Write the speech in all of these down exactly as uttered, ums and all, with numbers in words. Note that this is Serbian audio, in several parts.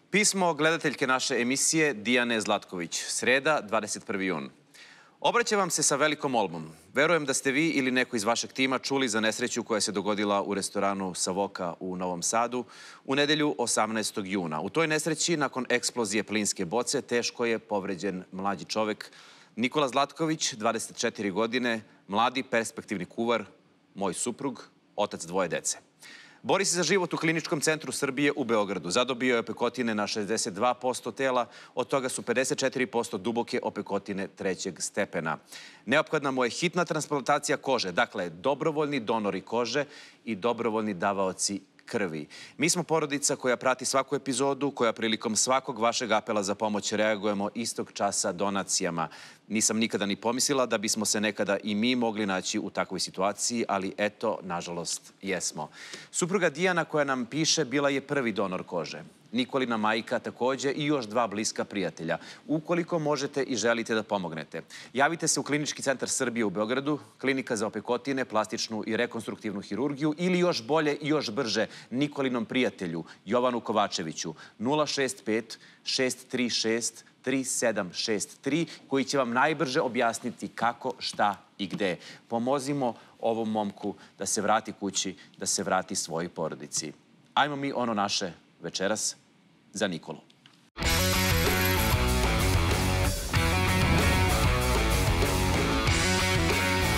Pismo gledateljke naše emisije Dijane Zlatković, sreda, dvadeset prvi jun. Obraćam vam se sa velikom molbom. Verujem da ste vi ili neko iz vašeg tima čuli za nesreću koja se dogodila u restoranu Savoka u Novom Sadu u nedelju osamnaestog juna. U toj nesreći, nakon eksplozije plinske boce, teško je povređen mlađi čovek Nikola Zlatković, dvadeset četiri godine, mladi perspektivni kuvar, moj suprug, otac dvoje dece. Bori se za život u Kliničkom centru Srbije u Beogradu. Zadobio je opekotine na šezdeset dva posto tela, od toga su pedeset četiri posto duboke opekotine trećeg stepena. Neophodna mu je hitna transplantacija kože, dakle dobrovoljni donori kože i dobrovoljni davaoci krvi. Mi smo porodica koja prati svaku epizodu, koja prilikom svakog vašeg apela za pomoć reagujemo istog časa donacijama. Nisam nikada ni pomislila da bismo se nekada i mi mogli naći u takvoj situaciji, ali eto, nažalost, jesmo. Supruga Dijana koja nam piše bila je prvi donor kože. Nikolina majka takođe i još dva bliska prijatelja. Ukoliko možete i želite da pomognete, javite se u Klinički centar Srbije u Beogradu, Klinika za opekotine, plastičnu i rekonstruktivnu hirurgiju ili još bolje i još brže Nikolinom prijatelju Jovanu Kovačeviću nula šest pet šest tri šest tri sedam šest tri koji će vam najbrže objasniti kako, šta i gde. Pomozimo ovom momku da se vrati kući, da se vrati svojoj porodici. Ajmo mi ono naše večeras za Nikolu.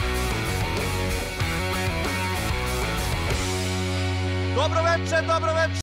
Dobro večer, dobro večer!